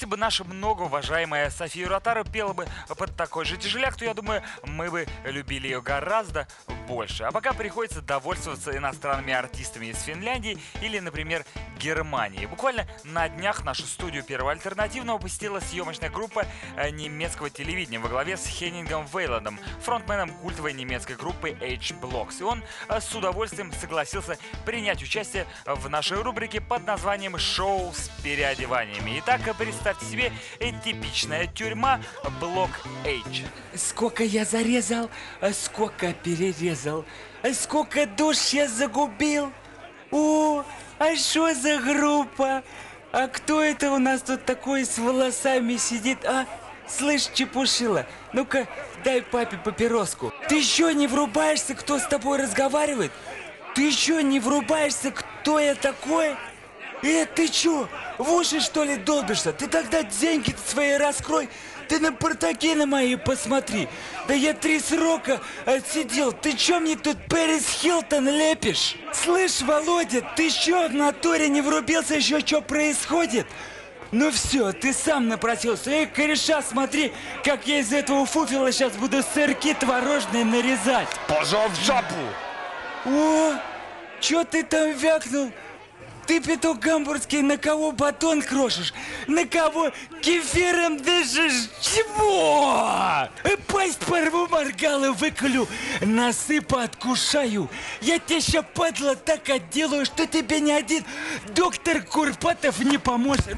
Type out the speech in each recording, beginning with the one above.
Если бы наша многоуважаемая София Ротару пела бы под такой же тяжеляк, то я думаю, мы бы любили ее гораздо больше. А пока приходится довольствоваться иностранными артистами из Финляндии или, например, Германии. Буквально на днях нашу студию Первого альтернативного посетила съемочная группа немецкого телевидения во главе с Хеннингом Вейландом, фронтменом культовой немецкой группы H-Blocks. И он с удовольствием согласился принять участие в нашей рубрике под названием «Шоу с переодеваниями». Итак, представьте себе типичная тюрьма Блок H. Сколько я зарезал, сколько перерезал, сколько душ я загубил. О, а что за группа? А кто это у нас тут такой с волосами сидит, а? Слышь, чепушила, ну-ка, дай папе папироску. Ты еще не врубаешься, кто с тобой разговаривает? Ты еще не врубаешься, кто я такой? Ты чё, в уши что ли долбишься? Ты тогда деньги свои раскрой. Ты на портаки на мои посмотри. Да я 3 срока отсидел. Ты чё мне тут Пэрис Хилтон лепишь? Слышь, Володя, ты чё в натуре не врубился еще, что происходит? Ну все, ты сам напросился. Кореша, смотри, как я из этого фуфела сейчас буду сырки творожные нарезать. Пошел в жопу! О, чё ты там вякнул? Ты, петух гамбургский, на кого батон крошишь? На кого кефиром дышишь? Чего? Пасть порву, моргалы выколю, насыпу откушаю. Я тебе ща, падла, так отделаю, что тебе ни один доктор Курпатов не поможет.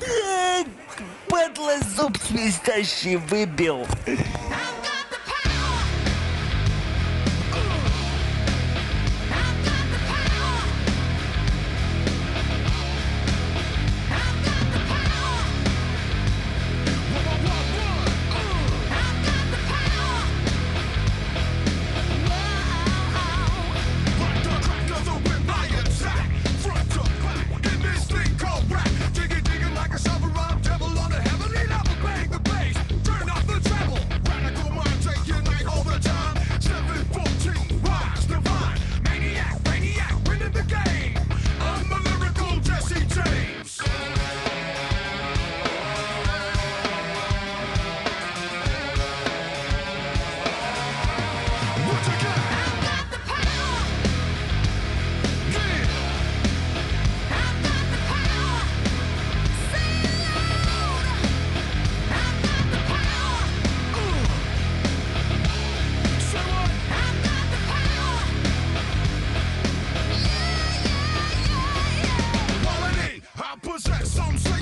Падла, зуб свистящий выбил. Some